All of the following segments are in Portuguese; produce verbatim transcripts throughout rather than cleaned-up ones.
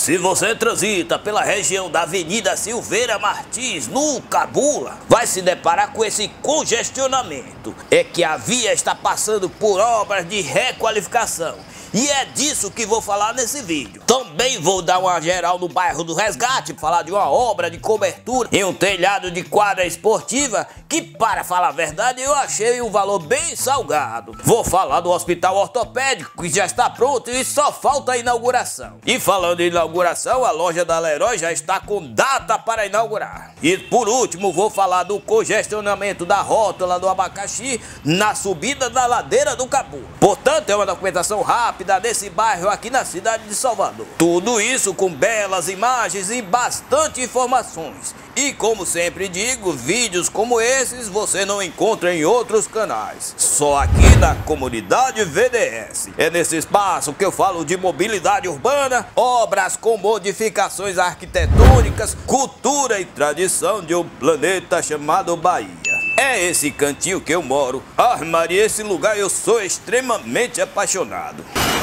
Se você transita pela região da Avenida Silveira Martins, no Cabula, vai se deparar com esse congestionamento. É que a via está passando por obras de requalificação. E é disso que vou falar nesse vídeo. Também vou dar uma geral no bairro do Resgate, falar de uma obra de cobertura em um telhado de quadra esportiva que, para falar a verdade, eu achei um valor bem salgado. Vou falar do hospital ortopédico que já está pronto e só falta a inauguração. E falando em inauguração, a loja da Leroy já está com data para inaugurar. E por último, vou falar do congestionamento da rótula do abacaxi na subida da ladeira do Cabula. Portanto, é uma documentação rápida desse bairro aqui na cidade de Salvador. Tudo isso com belas imagens e bastante informações. E como sempre digo, vídeos como esses você não encontra em outros canais. Só aqui na comunidade V D S. É nesse espaço que eu falo de mobilidade urbana, obras com modificações arquitetônicas, cultura e tradição de um planeta chamado Bahia. É esse cantinho que eu moro. Ah, Maria, esse lugar eu sou extremamente apaixonado.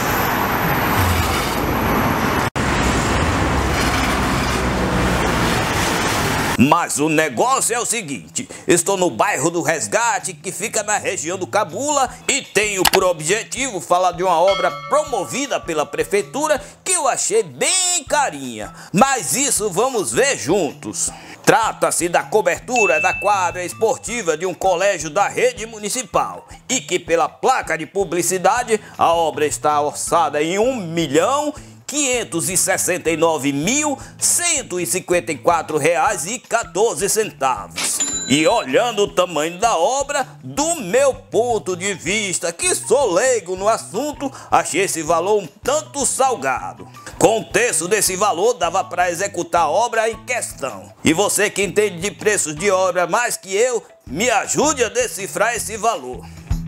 Mas o negócio é o seguinte, estou no bairro do Resgate, que fica na região do Cabula, e tenho por objetivo falar de uma obra promovida pela prefeitura que eu achei bem carinha. Mas isso vamos ver juntos. Trata-se da cobertura da quadra esportiva de um colégio da rede municipal e que pela placa de publicidade a obra está orçada em um milhão quinhentos e sessenta e nove mil cento e cinquenta e quatro reais e quatorze centavos. E olhando o tamanho da obra, do meu ponto de vista, que sou leigo no assunto, achei esse valor um tanto salgado. Com o terço desse valor dava para executar a obra em questão. E você que entende de preços de obra mais que eu, me ajude a decifrar esse valor.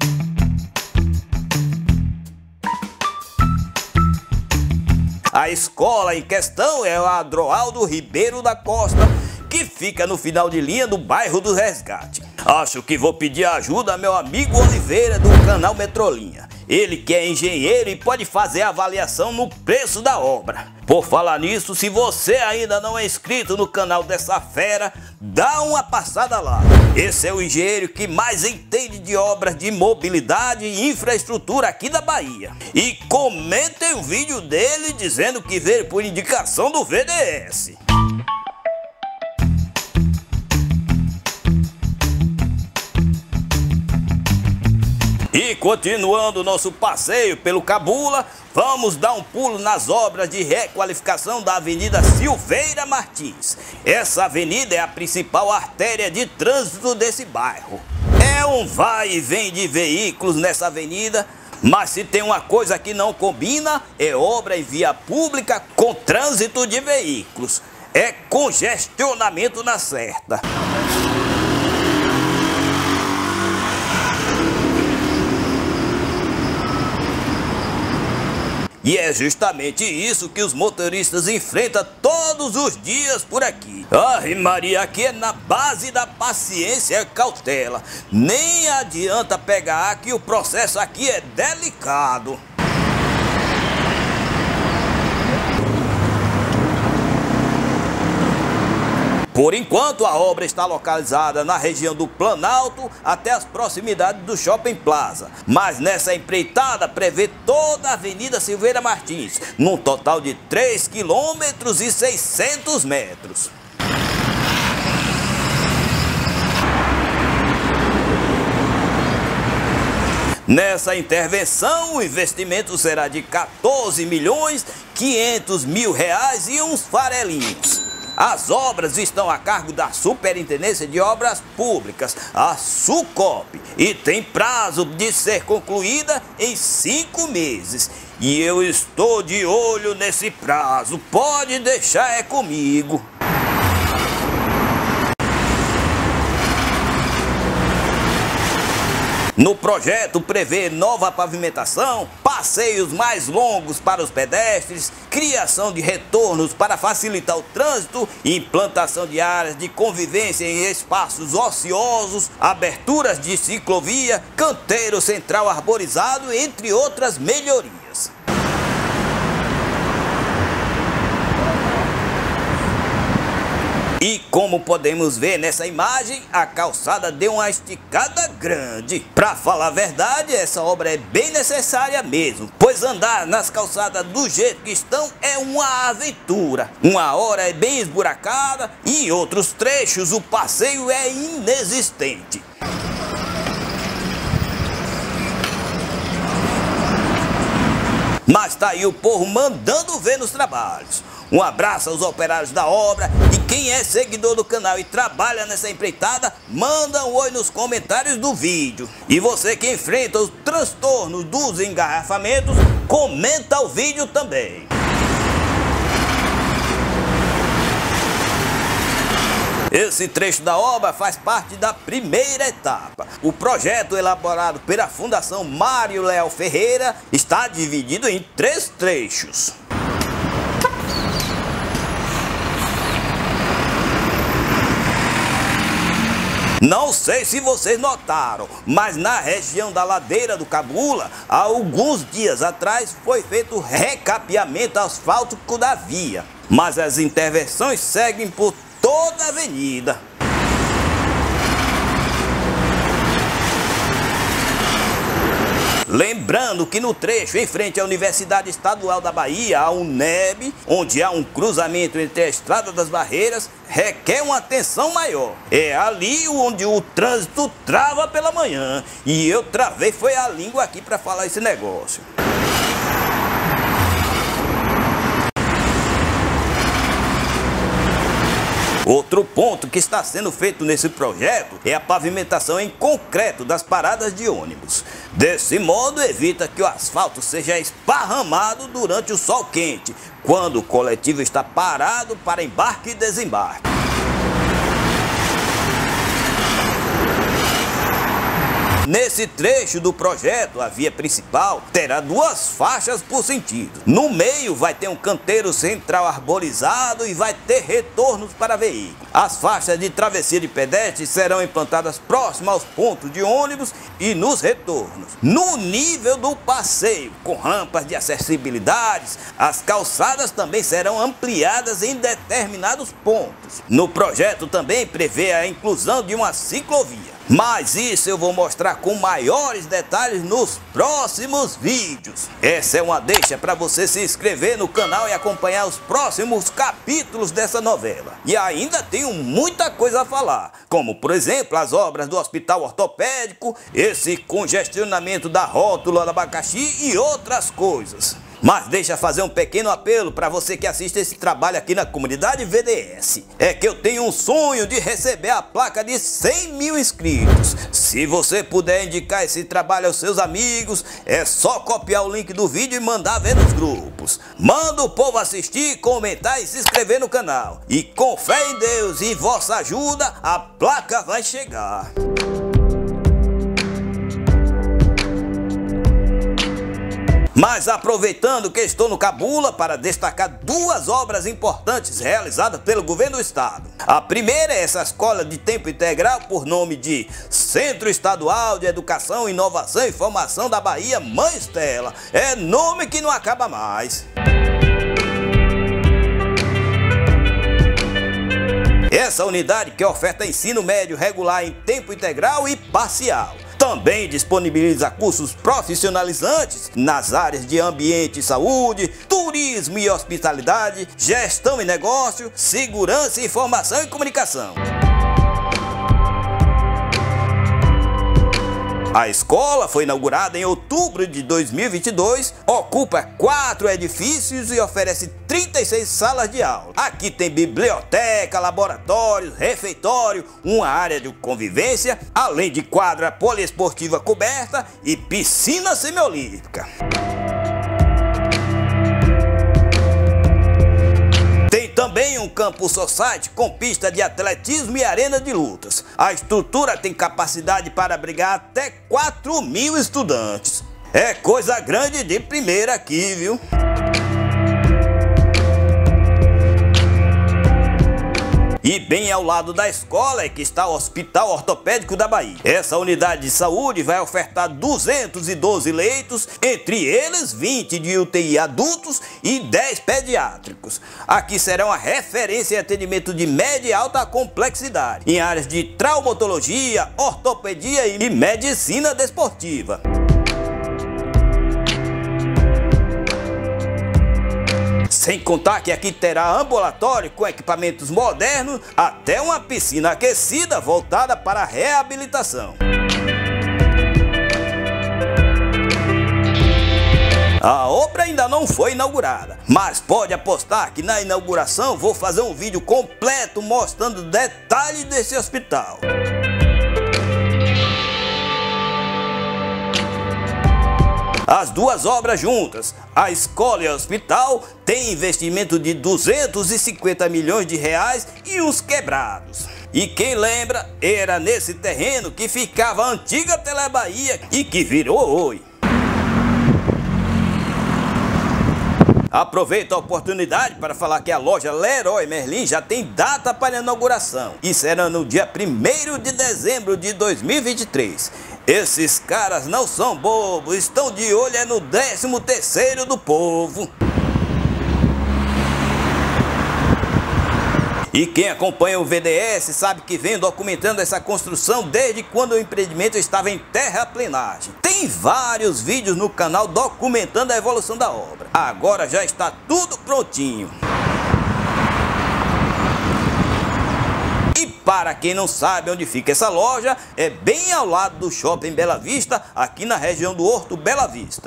A escola em questão é a Adroaldo Ribeiro da Costa, que fica no final de linha do bairro do Resgate. Acho que vou pedir ajuda ao meu amigo Oliveira do canal Metrolinha. Ele que é engenheiro e pode fazer a avaliação no preço da obra. Por falar nisso, se você ainda não é inscrito no canal dessa fera, dá uma passada lá. Esse é o engenheiro que mais entende de obras de mobilidade e infraestrutura aqui da Bahia. E comentem o vídeo dele dizendo que veio por indicação do V D S. E continuando nosso passeio pelo Cabula, vamos dar um pulo nas obras de requalificação da Avenida Silveira Martins. Essa avenida é a principal artéria de trânsito desse bairro. É um vai e vem de veículos nessa avenida, mas se tem uma coisa que não combina, é obra em via pública com trânsito de veículos. É congestionamento na certa. E é justamente isso que os motoristas enfrentam todos os dias por aqui. Ai Maria, aqui é na base da paciência e cautela. Nem adianta pegar que o processo aqui é delicado. Por enquanto, a obra está localizada na região do Planalto até as proximidades do Shopping Plaza. Mas nessa empreitada prevê toda a Avenida Silveira Martins, num total de três quilômetros e seiscentos metros. Nessa intervenção, o investimento será de quatorze milhões quinhentos mil reais e uns farelinhos. As obras estão a cargo da Superintendência de Obras Públicas, a SUCOP, e tem prazo de ser concluída em cinco meses. E eu estou de olho nesse prazo, pode deixar é comigo. No projeto prevê nova pavimentação, passeios mais longos para os pedestres, criação de retornos para facilitar o trânsito, implantação de áreas de convivência em espaços ociosos, aberturas de ciclovia, canteiro central arborizado, entre outras melhorias. E como podemos ver nessa imagem, a calçada deu uma esticada grande. Pra falar a verdade, essa obra é bem necessária mesmo, pois andar nas calçadas do jeito que estão é uma aventura. Uma hora é bem esburacada e em outros trechos o passeio é inexistente. Mas tá aí o povo mandando ver nos trabalhos. Um abraço aos operários da obra e quem é seguidor do canal e trabalha nessa empreitada, manda um oi nos comentários do vídeo. E você que enfrenta os transtornos dos engarrafamentos, comenta o vídeo também. Esse trecho da obra faz parte da primeira etapa. O projeto elaborado pela Fundação Mário Leal Ferreira está dividido em três trechos. Não sei se vocês notaram, mas na região da ladeira do Cabula, há alguns dias atrás foi feito recapeamento asfáltico da via. Mas as intervenções seguem por toda a avenida. Lembrando que no trecho em frente à Universidade Estadual da Bahia, a UNEB, onde há um cruzamento entre a Estrada das Barreiras, requer uma atenção maior. É ali onde o trânsito trava pela manhã. E eu travei foi a língua aqui para falar esse negócio. Outro ponto que está sendo feito nesse projeto é a pavimentação em concreto das paradas de ônibus. Desse modo, evita que o asfalto seja esparramado durante o sol quente, quando o coletivo está parado para embarque e desembarque. Nesse trecho do projeto, a via principal terá duas faixas por sentido. No meio vai ter um canteiro central arborizado e vai ter retornos para veículos. As faixas de travessia de pedestres serão implantadas próximas aos pontos de ônibus e nos retornos. No nível do passeio, com rampas de acessibilidade, as calçadas também serão ampliadas em determinados pontos. No projeto também prevê a inclusão de uma ciclovia. Mas isso eu vou mostrar com maiores detalhes nos próximos vídeos. Essa é uma deixa para você se inscrever no canal e acompanhar os próximos capítulos dessa novela. E ainda tenho muita coisa a falar, como por exemplo as obras do Hospital Ortopédico, esse congestionamento da rótula do abacaxi e outras coisas. Mas deixa fazer um pequeno apelo para você que assiste esse trabalho aqui na comunidade V D S. É que eu tenho um sonho de receber a placa de cem mil inscritos. Se você puder indicar esse trabalho aos seus amigos, é só copiar o link do vídeo e mandar ver nos grupos. Manda o povo assistir, comentar e se inscrever no canal. E com fé em Deus e vossa ajuda, a placa vai chegar. Mas aproveitando que estou no Cabula para destacar duas obras importantes realizadas pelo governo do estado. A primeira é essa escola de tempo integral por nome de Centro Estadual de Educação, Inovação e Formação da Bahia, Mãe Estela. É nome que não acaba mais. Essa unidade que oferta ensino médio regular em tempo integral e parcial. Também disponibiliza cursos profissionalizantes nas áreas de ambiente e saúde, turismo e hospitalidade, gestão e negócio, segurança, informação e comunicação. A escola foi inaugurada em outubro de dois mil e vinte e dois, ocupa quatro edifícios e oferece trinta e seis salas de aula. Aqui tem biblioteca, laboratórios, refeitório, uma área de convivência, além de quadra poliesportiva coberta e piscina semiolímpica. Também um campus society com pista de atletismo e arena de lutas. A estrutura tem capacidade para abrigar até quatro mil estudantes. É coisa grande de primeira aqui, viu? E bem ao lado da escola é que está o Hospital Ortopédico da Bahia. Essa unidade de saúde vai ofertar duzentos e doze leitos, entre eles vinte de U T I adultos e dez pediátricos. Aqui serão a referência em atendimento de média e alta complexidade, em áreas de traumatologia, ortopedia e medicina desportiva. Sem contar que aqui terá ambulatório com equipamentos modernos, até uma piscina aquecida voltada para a reabilitação. A obra ainda não foi inaugurada, mas pode apostar que na inauguração vou fazer um vídeo completo mostrando detalhes desse hospital. As duas obras juntas, a escola e o hospital, têm investimento de duzentos e cinquenta milhões de reais e uns quebrados. E quem lembra, era nesse terreno que ficava a antiga Telebahia e que virou Oi. Aproveito a oportunidade para falar que a loja Leroy Merlin já tem data para a inauguração e será no dia primeiro de dezembro de dois mil e vinte e três. Esses caras não são bobos, estão de olho é no décimo terceiro do povo. E quem acompanha o V D S sabe que vem documentando essa construção desde quando o empreendimento estava em terraplenagem. Tem vários vídeos no canal documentando a evolução da obra. Agora já está tudo prontinho. E para quem não sabe onde fica essa loja, é bem ao lado do Shopping Bela Vista, aqui na região do Horto Bela Vista.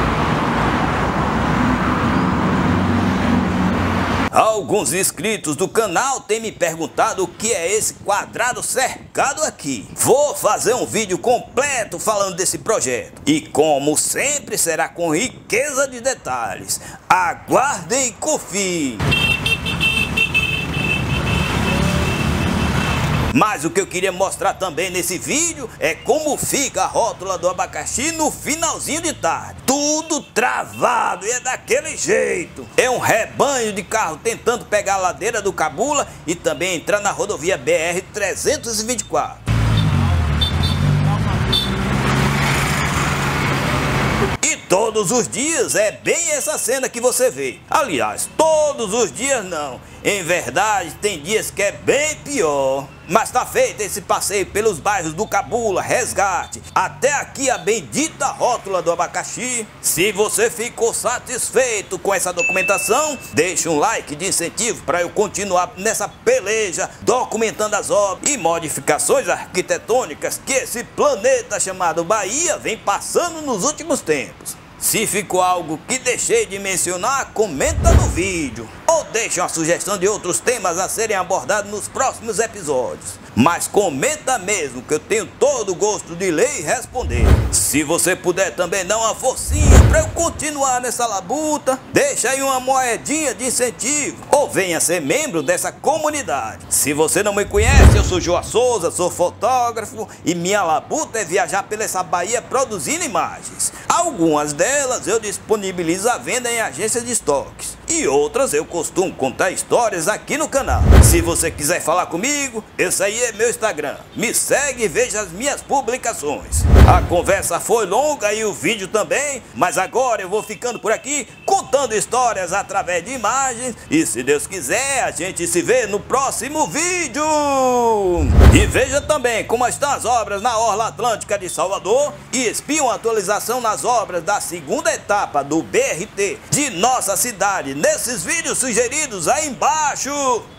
Alguns inscritos do canal têm me perguntado o que é esse quadrado cercado aqui. Vou fazer um vídeo completo falando desse projeto. E como sempre será com riqueza de detalhes. Aguardem e confiem. Mas o que eu queria mostrar também nesse vídeo é como fica a rótula do abacaxi no finalzinho de tarde. Tudo travado e é daquele jeito. É um rebanho de carro tentando pegar a ladeira do Cabula e também entrar na rodovia B R trezentos e vinte e quatro. E todos os dias é bem essa cena que você vê. Aliás, todos os dias não. Em verdade, tem dias que é bem pior. Mas tá feito esse passeio pelos bairros do Cabula, Resgate, até aqui a bendita rótula do abacaxi. Se você ficou satisfeito com essa documentação, deixa um like de incentivo para eu continuar nessa peleja, documentando as obras e modificações arquitetônicas que esse planeta chamado Bahia vem passando nos últimos tempos. Se ficou algo que deixei de mencionar, comenta no vídeo. Ou deixa uma sugestão de outros temas a serem abordados nos próximos episódios. Mas comenta mesmo, que eu tenho todo o gosto de ler e responder. Se você puder também dar uma forcinha para eu continuar nessa labuta, deixa aí uma moedinha de incentivo. Ou venha ser membro dessa comunidade. Se você não me conhece, eu sou João Souza, sou fotógrafo e minha labuta é viajar pela essa Bahia produzindo imagens. Algumas delas eu disponibilizo à venda em agências de estoques. E outras eu costumo contar histórias aqui no canal. Se você quiser falar comigo, esse aí é meu Instagram. Me segue e veja as minhas publicações. A conversa foi longa e o vídeo também, mas agora eu vou ficando por aqui contando histórias através de imagens. E se Deus quiser, a gente se vê no próximo vídeo. E veja também como estão as obras na Orla Atlântica de Salvador e espie uma atualização nas obras da segunda etapa do B R T de nossa cidade nesses vídeos sugeridos aí embaixo.